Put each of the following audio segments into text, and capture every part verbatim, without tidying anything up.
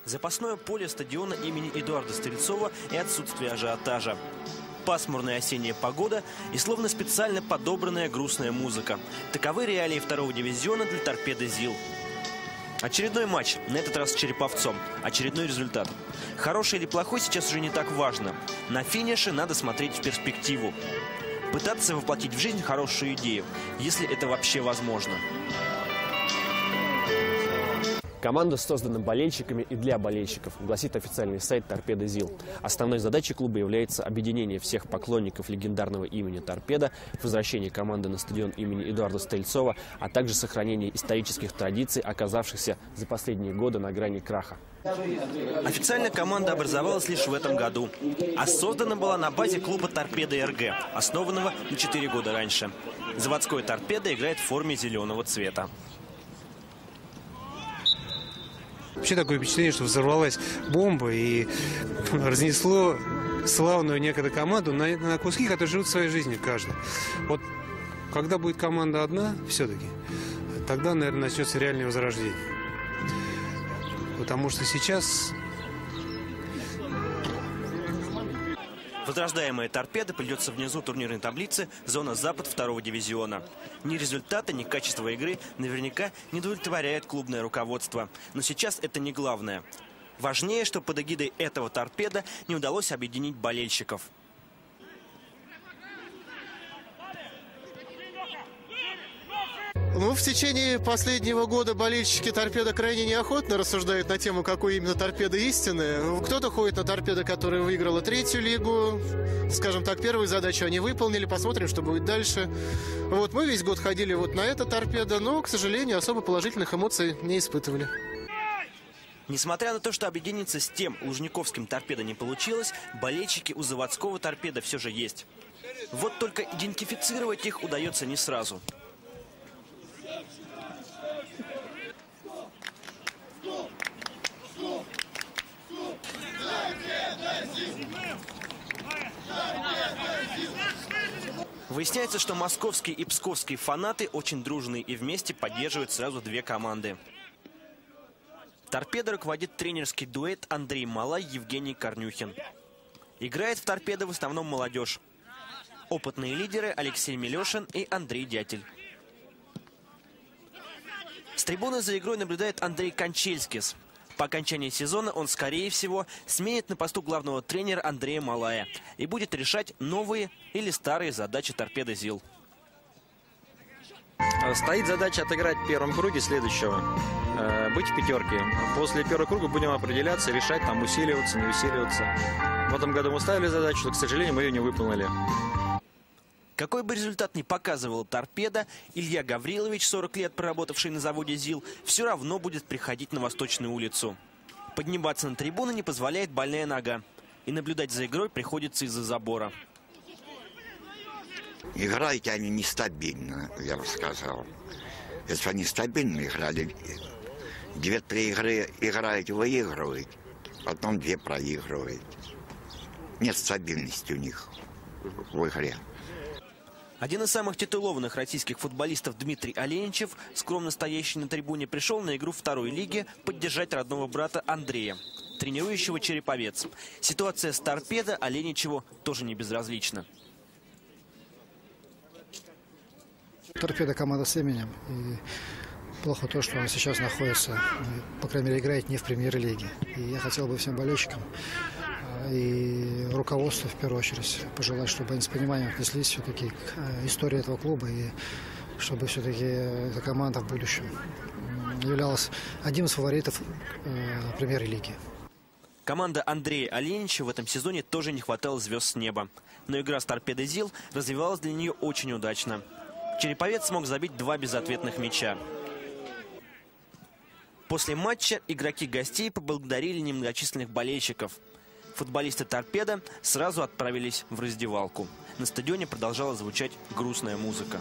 Запасное поле стадиона имени Эдуарда Стрельцова и отсутствие ажиотажа. Пасмурная осенняя погода и словно специально подобранная грустная музыка. Таковы реалии второго дивизиона для «Торпедо ЗИЛ». Очередной матч, на этот раз с Череповцом. Очередной результат. Хороший или плохой сейчас уже не так важно. На финише надо смотреть в перспективу. Пытаться воплотить в жизнь хорошую идею, если это вообще возможно. Команда создана болельщиками и для болельщиков, гласит официальный сайт «Торпедо ЗИЛ». Основной задачей клуба является объединение всех поклонников легендарного имени «Торпедо», возвращение команды на стадион имени Эдуарда Стрельцова, а также сохранение исторических традиций, оказавшихся за последние годы на грани краха. Официально команда образовалась лишь в этом году, а создана была на базе клуба «Торпедо РГ», основанного на четыре года раньше. Заводской «Торпедо» играет в форме зеленого цвета. Вообще такое впечатление, что взорвалась бомба и разнесло славную некогда команду на, на куски, которые живут своей жизнью каждый. Вот когда будет команда одна, все-таки, тогда, наверное, начнется реальное возрождение. Потому что сейчас... Возрождаемая «Торпедо» плетется внизу турнирной таблицы зона Запад второго дивизиона. Ни результаты, ни качество игры наверняка не удовлетворяет клубное руководство. Но сейчас это не главное. Важнее, что под эгидой этого «Торпедо» не удалось объединить болельщиков. Ну, в течение последнего года болельщики «Торпедо» крайне неохотно рассуждают на тему, какой именно «Торпедо» истинный. Кто-то ходит на «Торпедо», которая выиграла третью лигу. Скажем так, первую задачу они выполнили. Посмотрим, что будет дальше. Вот, мы весь год ходили вот на это «Торпедо», но, к сожалению, особо положительных эмоций не испытывали. Несмотря на то, что объединиться с тем лужниковским «Торпедо» не получилось, болельщики у заводского «Торпедо» все же есть. Вот только идентифицировать их удается не сразу. Выясняется, что московские и псковские фанаты очень дружные и вместе поддерживают сразу две команды. «Торпедо» руководит тренерский дуэт Андрей Малай, Евгений Корнюхин. Играет в «Торпедо» в основном молодежь. Опытные лидеры Алексей Милешин и Андрей Дятель. С трибуны за игрой наблюдает Андрей Кончельскис. По окончании сезона он, скорее всего, сменит на посту главного тренера Андрея Малая и будет решать новые или старые задачи «Торпедо ЗИЛ». Стоит задача отыграть в первом круге следующего, быть в пятерке. После первого круга будем определяться, решать, там усиливаться, не усиливаться. В этом году мы ставили задачу, но, к сожалению, мы ее не выполнили. Какой бы результат ни показывал «Торпедо», Илья Гаврилович, сорок лет проработавший на заводе ЗИЛ, все равно будет приходить на Восточную улицу. Подниматься на трибуны не позволяет больная нога. И наблюдать за игрой приходится из-за забора. Играют они нестабильно, я бы сказал. Если они стабильно играли, две-три игры играют, выигрывают, потом две проигрывают. Нет стабильности у них в игре. Один из самых титулованных российских футболистов Дмитрий Оленичев, скромно стоящий на трибуне, пришел на игру второй лиги поддержать родного брата Андрея, тренирующего Череповец. Ситуация с «Торпедо» Оленичеву тоже не безразлична. «Торпедо» команда с именем. И плохо то, что он сейчас находится, по крайней мере, играет не в премьер-лиге. И я хотел бы всем болельщикам и руководству, в первую очередь, пожелать, чтобы они с пониманием отнеслись все-таки к истории этого клуба, и чтобы все-таки эта команда в будущем являлась одним из фаворитов э, премьер-лиги. Команда Андрея Оленичева в этом сезоне тоже не хватало звезд с неба. Но игра с «Торпедо ЗИЛ» развивалась для нее очень удачно. Череповец смог забить два безответных мяча. После матча игроки гостей поблагодарили немногочисленных болельщиков. Футболисты «Торпедо» сразу отправились в раздевалку. На стадионе продолжала звучать грустная музыка.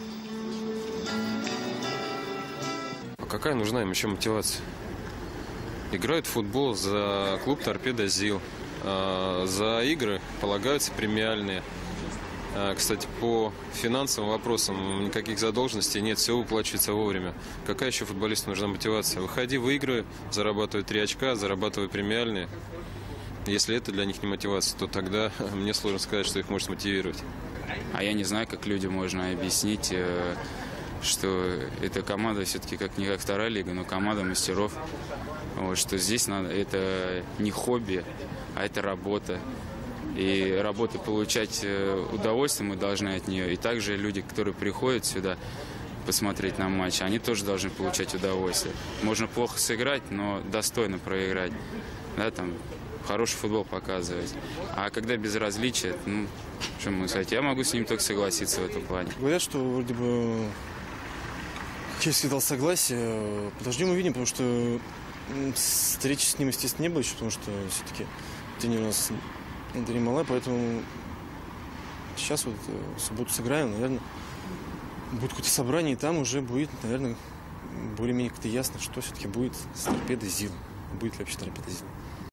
Какая нужна им еще мотивация? Играют в футбол за клуб «Торпедо ЗИЛ». За игры полагаются премиальные. Кстати, по финансовым вопросам никаких задолженностей нет, все выплачивается вовремя. Какая еще футболисту нужна мотивация? Выходи в игры, зарабатывай три очка, зарабатывай премиальные. Если это для них не мотивация, то тогда мне сложно сказать, что их может мотивировать. А я не знаю, как людям можно объяснить, что эта команда все-таки как не как вторая лига, но команда мастеров. Вот, что здесь надо, это не хобби, а это работа. И работы получать удовольствие мы должны от нее. И также люди, которые приходят сюда посмотреть на матч, они тоже должны получать удовольствие. Можно плохо сыграть, но достойно проиграть. Да, там, хороший футбол показывать. А когда безразличие, ну, что могу сказать, я могу с ним только согласиться в этом плане. Говорят, что вроде бы Чельский дал согласие. Подождем, увидим, потому что встречи с ним, естественно, не было еще, потому что все-таки день у нас не малая, поэтому сейчас вот в субботу сыграем, наверное, будет какое-то собрание, и там уже будет, наверное, более-менее как-то ясно, что все-таки будет с торпедой ЗИЛ. Будет ли вообще торпеда ЗИЛ.